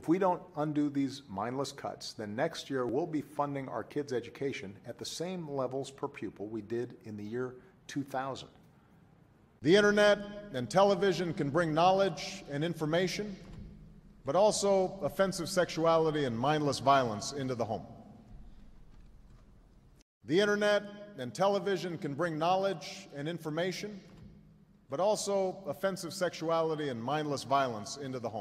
If we don't undo these mindless cuts, then next year we'll be funding our kids' education at the same levels per pupil we did in the year 2000. The internet and television can bring knowledge and information, but also offensive sexuality and mindless violence into the home. The internet and television can bring knowledge and information, but also offensive sexuality and mindless violence into the home.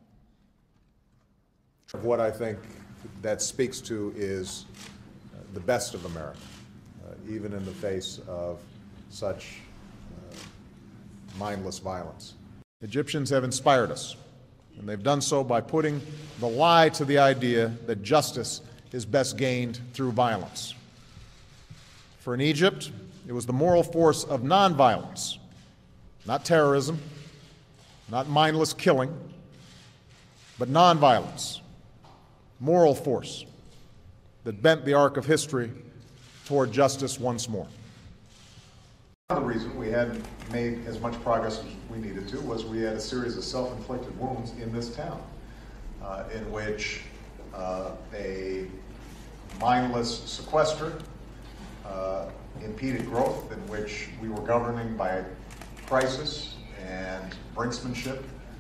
What I think that speaks to is the best of America, even in the face of such mindless violence. Egyptians have inspired us, and they've done so by putting the lie to the idea that justice is best gained through violence. For in Egypt, it was the moral force of nonviolence, not terrorism, not mindless killing, but nonviolence, moral force that bent the arc of history toward justice once more. One of the reasons we hadn't made as much progress as we needed to was we had a series of self-inflicted wounds in this town, in which a mindless sequester impeded growth, in which we were governing by crisis and brinksmanship.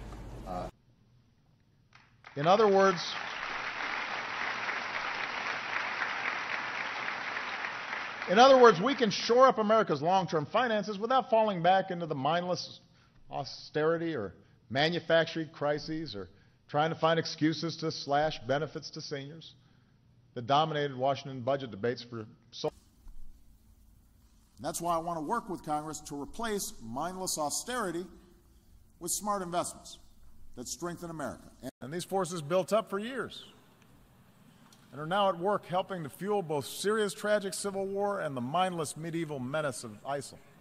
In other words, we can shore up America's long-term finances without falling back into the mindless austerity or manufacturing crises or trying to find excuses to slash benefits to seniors that dominated Washington budget debates for so long. That's why I want to work with Congress to replace mindless austerity with smart investments that strengthen America. And these forces built up for years and are now at work helping to fuel both Syria's tragic civil war and the mindless medieval menace of ISIL.